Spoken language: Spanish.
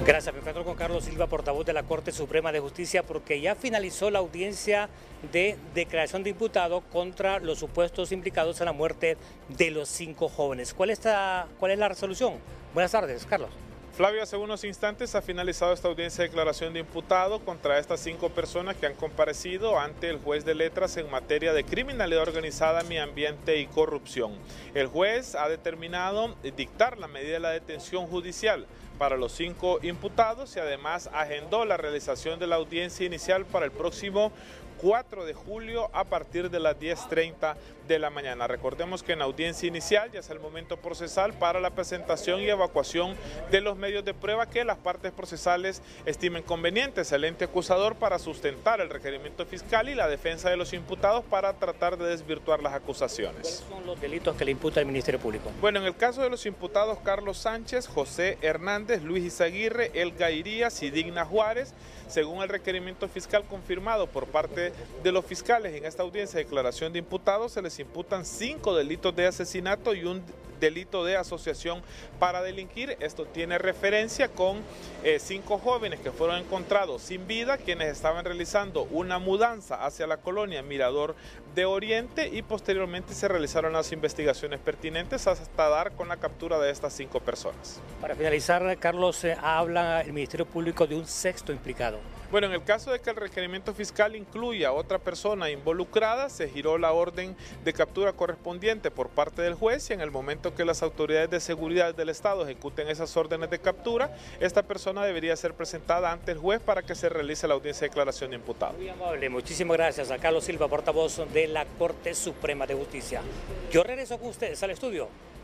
Gracias, me encuentro con Carlos Silva, portavoz de la Corte Suprema de Justicia, porque ya finalizó la audiencia de declaración de imputado contra los supuestos implicados en la muerte de los 5 jóvenes. ¿Cuál es la resolución? Buenas tardes, Carlos. Flavio, hace unos instantes ha finalizado esta audiencia de declaración de imputado contra estas 5 personas que han comparecido ante el juez de letras en materia de criminalidad organizada, medio ambiente y corrupción. El juez ha determinado dictar la medida de la detención judicial para los 5 imputados y además agendó la realización de la audiencia inicial para el próximo 4 de julio a partir de las 10:30 de la mañana. Recordemos que en la audiencia inicial ya es el momento procesal para la presentación y evacuación de los medios de prueba que las partes procesales estimen convenientes, el ente acusador para sustentar el requerimiento fiscal y la defensa de los imputados para tratar de desvirtuar las acusaciones. ¿Cuáles son los delitos que le imputa el Ministerio Público? Bueno, en el caso de los imputados Carlos Sánchez, José Hernández, Luis Izaguirre, Elga Irías y Digna Juárez, según el requerimiento fiscal confirmado por parte de los fiscales en esta audiencia de declaración de imputados, se les imputan 5 delitos de asesinato y un delito de asociación para delinquir. Esto tiene referencia con 5 jóvenes que fueron encontrados sin vida, quienes estaban realizando una mudanza hacia la colonia Mirador de Oriente, y posteriormente se realizaron las investigaciones pertinentes hasta dar con la captura de estas 5 personas. Para finalizar, Carlos, habla el Ministerio Público de un 6º implicado. Bueno, en el caso de que el requerimiento fiscal incluya a otra persona involucrada, se giró la orden de captura correspondiente por parte del juez, y en el momento que las autoridades de seguridad del Estado ejecuten esas órdenes de captura, esta persona debería ser presentada ante el juez para que se realice la audiencia de declaración de imputado. Muy amable, muchísimas gracias a Carlos Silva, portavoz de la Corte Suprema de Justicia. Yo regreso con ustedes al estudio.